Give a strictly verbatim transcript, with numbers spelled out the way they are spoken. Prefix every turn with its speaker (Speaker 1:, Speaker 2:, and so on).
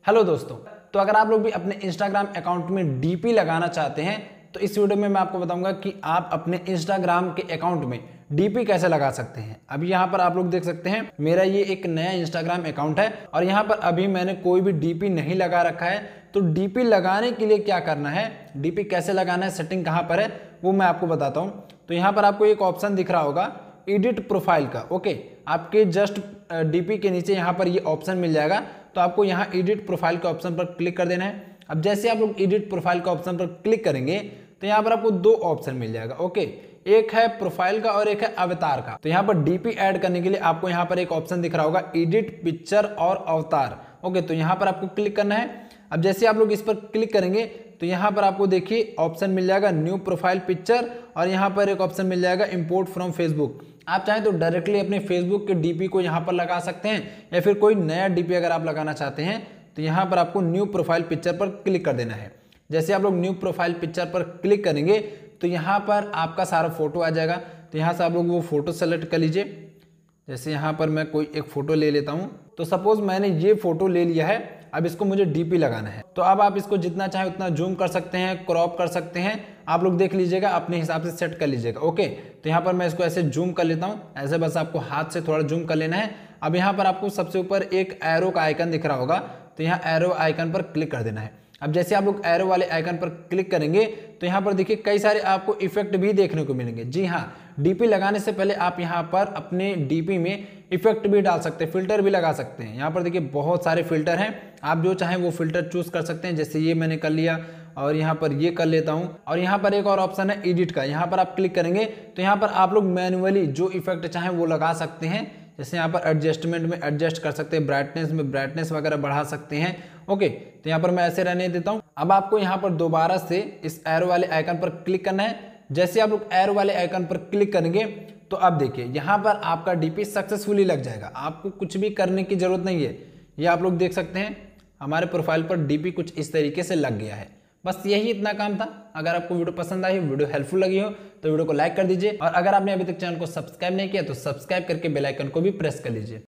Speaker 1: Hello दोस्तों, तो अगर आप लोग भी अपने इंस्टाग्राम अकाउंट में डीपी लगाना चाहते हैं तो इस वीडियो में मैं आपको बताऊंगा कि आप अपने इंस्टाग्राम के अकाउंट में डीपी कैसे लगा सकते हैं। अभी यहाँ पर आप लोग देख सकते हैं मेरा ये एक नया इंस्टाग्राम अकाउंट है और यहाँ पर अभी मैंने कोई भी डीपी नहीं लगा रखा है। तो डीपी लगाने के लिए क्या करना है, डीपी कैसे लगाना है, सेटिंग कहाँ पर है वो मैं आपको बताता हूँ। तो यहाँ पर आपको एक ऑप्शन दिख रहा होगा एडिट प्रोफाइल का। ओके, आपके जस्ट डीपी के नीचे यहाँ पर ये ऑप्शन मिल जाएगा। तो आपको यहाँ एडिट प्रोफाइल के ऑप्शन पर क्लिक कर देना है। अब जैसे आप लोग एडिट प्रोफाइल के ऑप्शन पर क्लिक करेंगे तो यहाँ पर आपको दो ऑप्शन मिल जाएगा। ओके, एक है प्रोफाइल का और एक है अवतार का। तो यहाँ पर डीपी ऐड करने के लिए आपको यहाँ पर एक ऑप्शन दिख रहा होगा एडिट पिक्चर और अवतार। ओके, तो यहाँ पर आपको क्लिक करना है। अब जैसे आप लोग इस पर क्लिक करेंगे तो यहाँ पर आपको देखिए ऑप्शन मिल जाएगा न्यू प्रोफाइल पिक्चर और यहाँ पर एक ऑप्शन मिल जाएगा इंपोर्ट फ्रॉम फेसबुक। आप चाहें तो डायरेक्टली अपने फेसबुक के डीपी को यहाँ पर लगा सकते हैं या फिर कोई नया डीपी अगर आप लगाना चाहते हैं तो यहाँ पर आपको न्यू प्रोफाइल पिक्चर पर क्लिक कर देना है। जैसे आप लोग न्यू प्रोफाइल पिक्चर पर क्लिक करेंगे तो यहाँ पर आपका सारा फोटो आ जाएगा। तो यहाँ से आप लोग वो फोटो सेलेक्ट कर लीजिए। जैसे यहाँ पर मैं कोई एक फोटो ले लेता हूँ। तो सपोज मैंने ये फोटो ले लिया है, अब इसको मुझे डीपी लगाना है। तो अब आप इसको जितना चाहे उतना जूम कर सकते हैं, क्रॉप कर सकते हैं, आप लोग देख लीजिएगा, अपने हिसाब से सेट कर लीजिएगा। ओके, तो यहाँ पर मैं इसको ऐसे जूम कर लेता हूँ। ऐसे बस आपको हाथ से थोड़ा जूम कर लेना है। अब यहाँ पर आपको सबसे ऊपर एक एरो का आइकन दिख रहा होगा, तो यहाँ एरो आइकन पर क्लिक कर देना है। अब जैसे आप लोग एरो वाले आइकन पर क्लिक करेंगे तो यहाँ पर देखिए कई सारे आपको इफेक्ट भी देखने को मिलेंगे। जी हाँ, डीपी लगाने से पहले आप यहाँ पर अपने डीपी में इफेक्ट भी डाल सकते हैं, फिल्टर भी लगा सकते हैं। यहाँ पर देखिए बहुत सारे फिल्टर हैं, आप जो चाहें वो फिल्टर चूज कर सकते हैं। जैसे ये मैंने कर लिया और यहाँ पर ये कर लेता हूँ। और यहाँ पर एक और ऑप्शन है एडिट का, यहाँ पर आप क्लिक करेंगे तो यहाँ पर आप लोग मैन्युअली जो इफेक्ट चाहें वो लगा सकते हैं। जैसे यहाँ पर एडजस्टमेंट में एडजस्ट कर सकते हैं, ब्राइटनेस में ब्राइटनेस वगैरह बढ़ा सकते हैं। ओके, तो यहाँ पर मैं ऐसे रहने देता हूँ। अब आपको यहाँ पर दोबारा से इस एरो वाले आइकन पर क्लिक करना है। जैसे आप लोग एरो वाले आइकन पर क्लिक करेंगे तो अब देखिए यहाँ पर आपका डीपी सक्सेसफुली लग जाएगा। आपको कुछ भी करने की जरूरत नहीं है। ये आप लोग देख सकते हैं हमारे प्रोफाइल पर डीपी कुछ इस तरीके से लग गया है। बस यही इतना काम था। अगर आपको वीडियो पसंद आई, वीडियो हेल्पफुल लगी हो तो वीडियो को लाइक कर दीजिए और अगर आपने अभी तक चैनल को सब्सक्राइब नहीं किया तो सब्सक्राइब करके बेल आइकन को भी प्रेस कर लीजिए।